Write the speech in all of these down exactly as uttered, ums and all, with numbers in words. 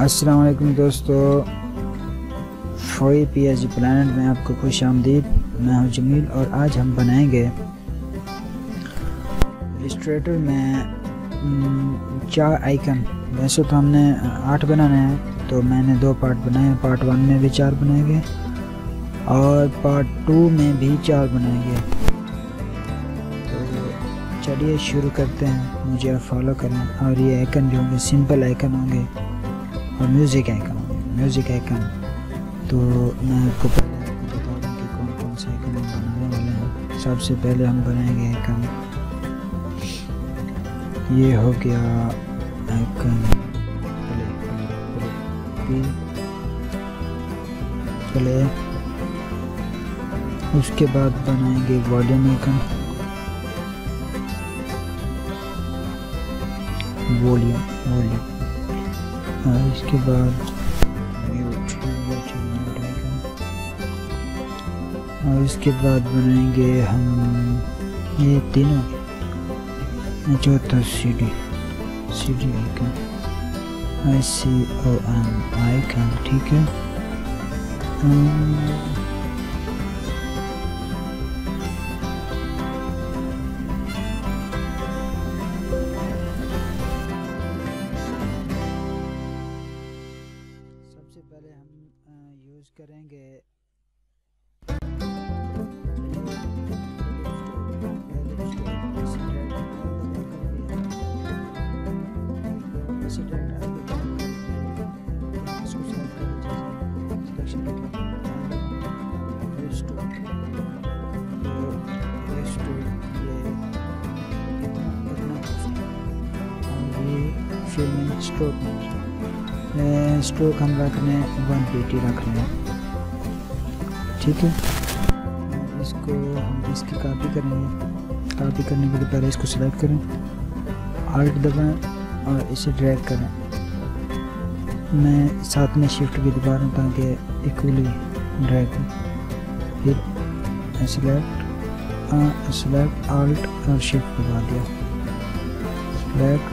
अस्सलाम वालेकुम दोस्तों, फोई पी एच डी प्लानट में आपको खुश आमदीद। मैं हूं जमील और आज हम बनाएंगे इलस्ट्रेटर में चार आइकन। वैसे तो हमने आठ बनाने हैं, तो मैंने दो पार्ट बनाए। पार्ट वन में भी चार बनाएंगे और पार्ट टू में भी चार बनाएंगे। तो चलिए शुरू करते हैं, मुझे आप फॉलो करें। और ये आइकन जो होंगे सिंपल आइकन होंगे और म्यूज़िक आइकन म्यूज़िक आइकन तो मैं आपको पहले आपको बता दूँ कि कौन कौन से आइकन हम बनाने वाले हैं। सबसे पहले हम बनाएंगे आइकन, ये हो गया आइकन प्ले प्ले प्ले। उसके बाद बनाएंगे वॉल्यूम आइकन, वॉल्यूम वॉल्यूम और इसके बाद म्यूट और इसके बाद बनाएंगे हम ये तीनों। चौथा C D C D icon, I C O N icon, ठीक है। सबसे पहले हम यूज़ करेंगे फिल्मिंग स्ट्रोक स्ट्रोक हम रखने वन पीटी रख रहे हैं, ठीक है। इसको हम इसकी कॉपी करेंगे। कॉपी करने के लिए पहले इसको सेलेक्ट करें, आल्ट दबाएं और इसे ड्रैग करें। मैं साथ में शिफ्ट भी दबा रहा हूँ ताकि इक्वली ड्रैग हो। फिर सेलेक्ट सेलेक्ट आल्ट और शिफ्ट दबा दिया, सेलेक्ट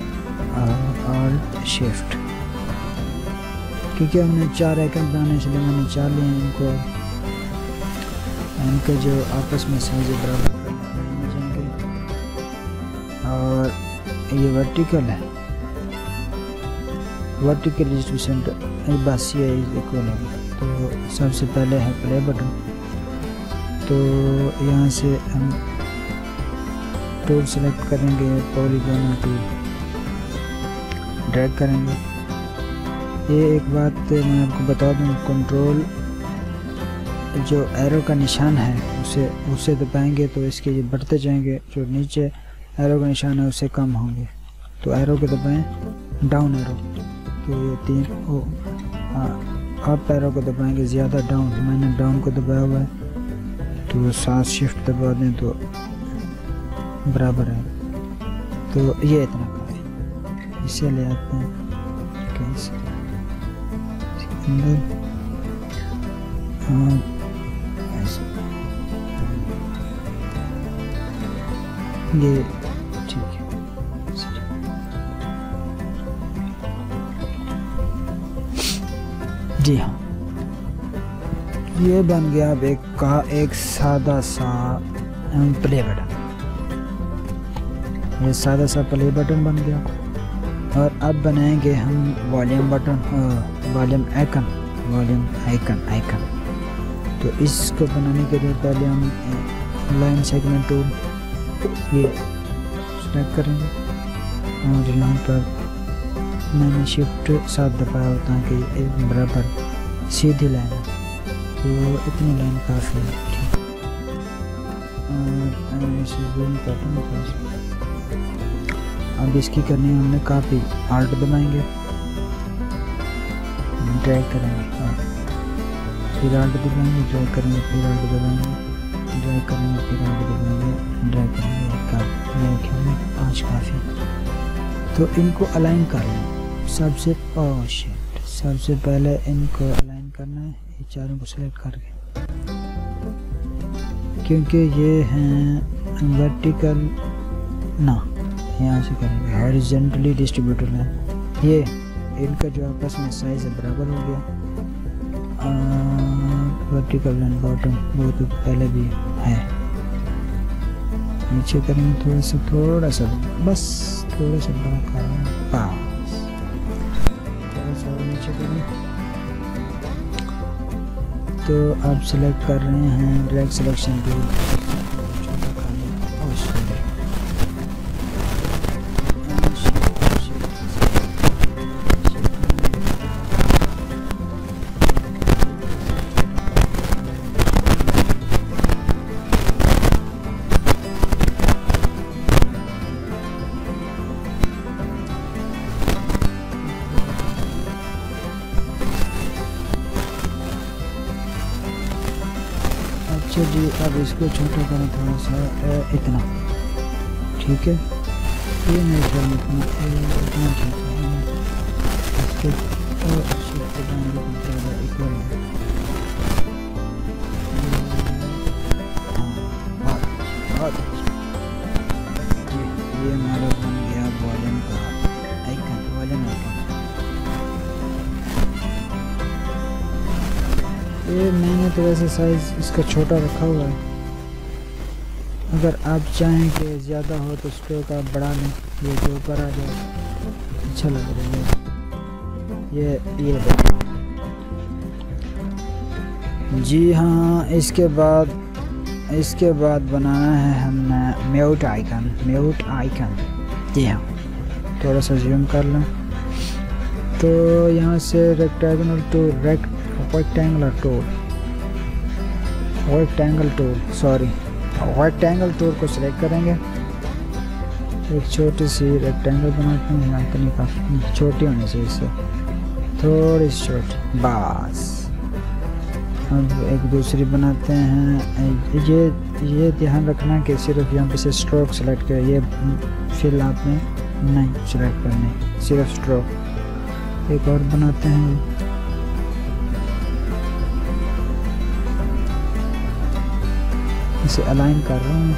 आल्ट शिफ्ट। क्योंकि हमने चार आइकन बनाने इसलिए मैंने चार लिए हैं। इनको इनके जो आपस में साइज बराबर करने जाएंगे। और ये वर्टिकल है, वर्टिकल डिस्ट्रीब्यूशन बस ये इक्वल है। तो सबसे पहले है प्ले बटन, तो यहाँ से हम टूल सेलेक्ट करेंगे, पॉलीगॉन टूल ड्रैग करेंगे। ये एक बात मैं आपको बता दूं, कंट्रोल जो एरो का निशान है उसे उसे दबाएंगे तो इसके ये बढ़ते जाएंगे। जो नीचे एरो का निशान है उससे कम होंगे। तो एरो को दबाएं, डाउन एरो, तो ये तीन ओ अप एरो को दबाएंगे ज़्यादा डाउन। मैंने डाउन को दबाया हुआ है, तो सात शिफ्ट दबा दें तो बराबर है। तो ये इतना काफ़ी। इसे ले आते हैं कैसे अंदर और ऐसे, ये ठीक है। जी हाँ, ये बन गया अब एक का एक सादा सा प्ले बटन। ये सादा सा प्ले बटन बन गया। और अब बनाएंगे हम volume button, volume icon volume icon icon तो इसको बनाने के लिए पहले हम लाइन सेगमेंट टूल ये सेलेक्ट करेंगे और यहाँ पर मैंने शिफ्ट साथ दबाया होता है कि एक बराबर सीधी लाइन है। तो इतनी लाइन काफ़ी है, ठीक। और इसे जूम पैटर्न अब इसकी करनी है हमने कॉपी, आल्ट दबाएंगे, ड्रैग करेंगे, फिर आल्ट दबाएंगे, ड्रैग करेंगे, फिर आल्ट दबाएंगे, ड्रैग करेंगे, फिर आल्ट दबाएंगे, ड्रैग करेंगे। पाँच काफ़ी। तो इनको अलाइन कर लें। सबसे पॉश सबसे पहले इनको अलाइन करना है, ये चारों को सेलेक्ट करके, क्योंकि ये हैं वर्टिकल ना यहाँ से करेंगे हॉरिजॉन्टली डिस्ट्रीब्यूटेड है। ये इनका जो आपस में साइज बराबर हो गया। वर्टिकल एंड बॉटम वो तो पहले भी है। नीचे करेंगे थोड़ा सा थोड़ा सा बस थोड़ा सा बड़ा करेंगे बस थोड़ा सा नीचे करेंगे। तो आप सिलेक्ट कर रहे हैं ड्रैग सिलेक्शन टूल, छोटा कर लें। ओह सॉरी, अच्छा जी। अब इसको छोटा करें थोड़ा सा, इतना ठीक है। ये नहीं ख्याल में इतना इतना छोटा है इसके तो शिफ्ट डाउन ज़्यादा इक्वल है। हाँ बहुत अच्छा जी। ये हमारा बन गया वॉल्यूम का आइकन, वॉल्यूम आइकन। ये मैंने तो वैसे साइज़ इसका छोटा रखा हुआ है। अगर आप चाहें कि ज़्यादा हो तो स्ट्रोक आप बढ़ा लें, ये जो ऊपर आ जाए अच्छा लग रहा है। ये ये जी हाँ। इसके बाद इसके बाद बनाना है हमने म्यूट आइकन। म्यूट आइकन जी हाँ, थोड़ा सा जूम कर लें। तो यहाँ से rectangle to rect rectangular tool rectangle tool sorry rectangle tool को सिलेक्ट करेंगे। एक छोटी सी रेक्टेंगल बनाते हैं, इतनी काफ़ी छोटी होनी चाहिए, इससे थोड़ी सी छोटी बस। अब एक दूसरी बनाते हैं। ये ये ध्यान रखना कि सिर्फ यहाँ पे से स्ट्रोक सेलेक्ट करें, ये फिल आपने नहीं सेलेक्ट करनी, सिर्फ स्ट्रोक। एक और बनाते हैं, इसे अलाइन कर रहा हूँ,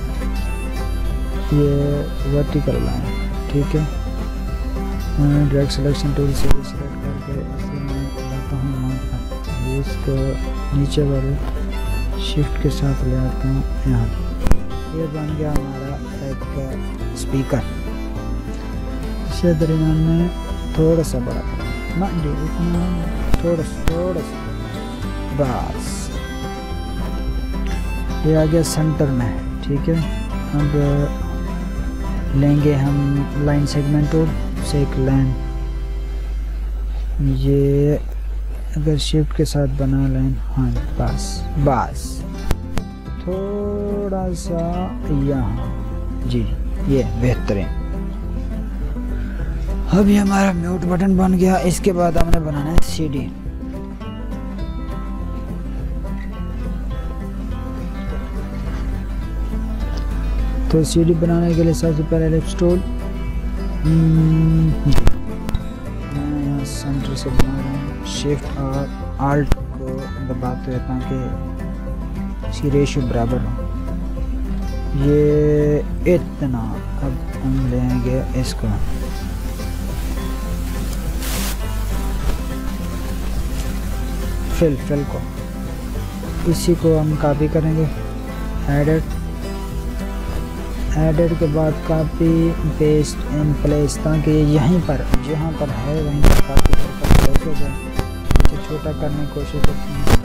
ये वर्टिकल लाइन ठीक है। मैं ड्रैग सिलेक्शन टूल से सिलेक्ट करके इसे मैं लाता हूँ यहाँ पर, इसको नीचे वाले शिफ्ट के साथ ले आता हूँ यहाँ। ये बन गया हमारा एक स्पीकर। इसे दरमियान में थोड़ा सा बड़ा ना इतना, थोड़ा सा थोड़ा सा बस। ये आ गया सेंटर में ठीक है। अब लेंगे हम लाइन सेगमेंट टूल से एक लाइन, ये अगर शिफ्ट के साथ बना लाइन, हाँ बस बस थोड़ा सा यहाँ जी, ये बेहतरीन। अब ये हमारा म्यूट बटन बन गया। इसके बाद हमने बनाना है सीडी। तो सीडी बनाने के लिए सबसे पहले लेफ्ट टूल, मैं यहाँ सेंटर से बना रहा हूँ, शिफ्ट और आल्ट को दबाते हुए ताकि इसकी रेशियो बराबर हो। ये इतना। अब हम लेंगे इसको, फिल फिल को, इसी को हम कॉपी करेंगे। एडिट एडिट के बाद कॉपी पेस्ट इन प्लेस, ताकि यहीं पर जहाँ पर है वहीं पर कॉपी कर प्लेस हो जाए। इसे छोटा करने की कोशिश करते हैं,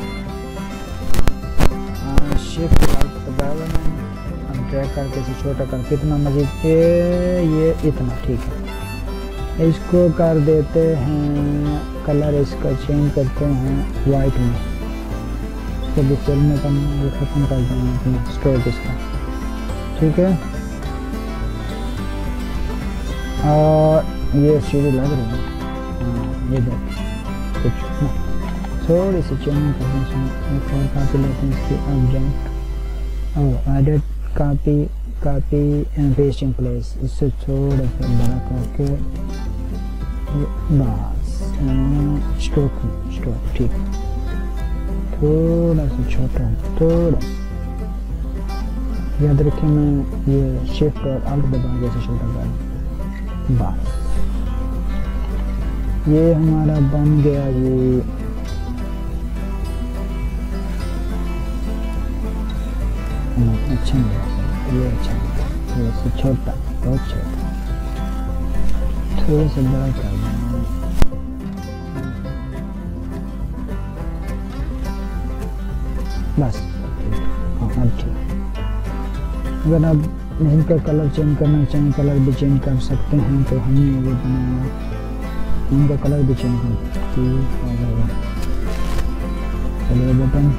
शिफ्ट दबाया हुआ हम ड्रैग करके इसे छोटा कर, कितना मजीद ये ये इतना ठीक है। इसको कर देते हैं कलर, इसका चेंज करते हैं वाइट में। इसको भी फिल्म में करना खत्म कर देंगे अपना स्ट्रोक इसका ठीक है। और ये सीधी लग रही है, ये देख कुछ थोड़ी सी चेंज करने से एक और कॉपी लेते हैं इसकी ऑब्जेक्ट और edit copy copy and paste in place, इससे थोड़ा सा बड़ा करके बस स्ट्रोक स्ट्रोक ठीक, थोड़ा सा छोटा थोड़ा। याद रखें मैं ये शिफ्ट और अल्ट दबा के इसे छोटा कर बस। ये हमारा बन गया ये। अच्छा नहीं, ये अच्छा नहीं, ये से छोटा, बहुत छोटा, थोड़ा सा बड़ा कर देना। बस हाँ अब ठीक। अगर आप इनका कलर चेंज करना चाहें, कलर भी चेंज कर सकते हैं। तो हमने ये बनाया, इनका कलर भी चेंज कर चलिए बटन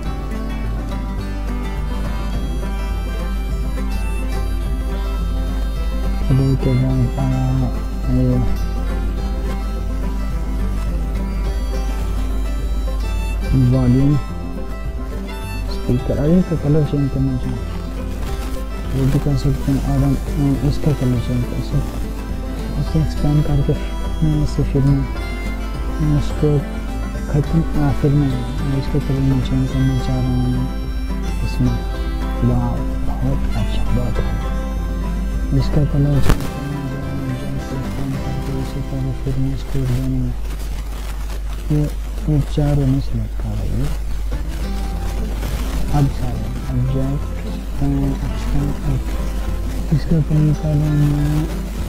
के बाद वॉल्यूम, स्पीकर, अरे का कलर चेंज करना चाहिए वो भी कर सकते हैं। और हम इसका कलर चेंज कर सकते हैं, इसे एक्सपेंड करके मैं इसे फिर में इसको खत्म फिर में इसके कलर में चेंज करना चाह रहा हूँ इसमें। वाह बहुत अच्छा, बहुत अच्छा। इसका कलर चेंज करना करके इसी तरह फिर में इसको देने ये ये चारों में सिलेक्ट कर रही है। अब सारे ऑब्जेक्ट इसका कलर कर रहा हूँ,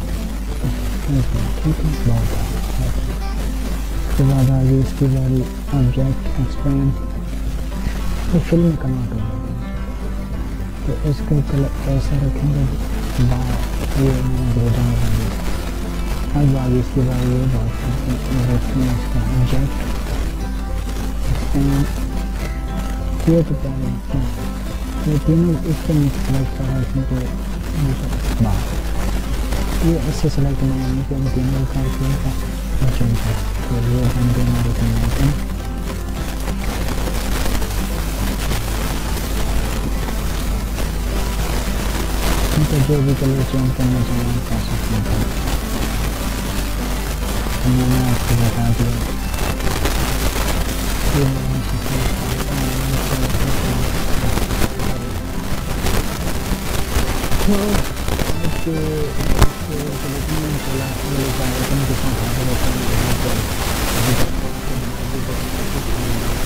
ठीक है बहुत अच्छा। उसके बाद आगे इसकी बारी ऑब्जेक्ट एक्सपेंड, तो फिल्म कन्वर्ट हो जाएगी। तो इसका कलर ऐसा रखेंगे, ये गोल्डन रंग। अब आगे इसके बाद ये बात करते हैं इसका ऑब्जेक्ट एक्सपेंड, ये तो पहले ये तीनों इसको सेलेक्ट करा क्योंकि ये इससे सेलेक्ट नहीं है कि हम तीनों का चेंज करें। तो ये बन गए हमारे कन्वर्जन। तो जो भी कलर चेंज करना चाहिए कर सकते हैं। तो मैंने आपको बता दिया तो